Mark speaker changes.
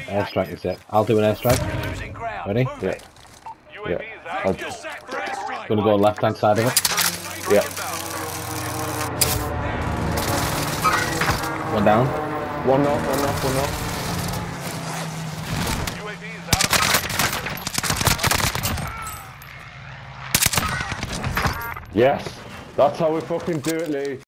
Speaker 1: Airstrike is it. I'll do an airstrike.
Speaker 2: Losing ground.
Speaker 1: Ready?
Speaker 2: Move
Speaker 3: Yeah.
Speaker 2: it.
Speaker 3: Yeah.
Speaker 2: You're set for airstrike.
Speaker 1: Gonna go left hand side of it.
Speaker 3: Yeah.
Speaker 1: One down.
Speaker 3: One knock, one knock, one knock.
Speaker 2: UAV is out of
Speaker 3: Yes. That's how we fucking do it, Lee.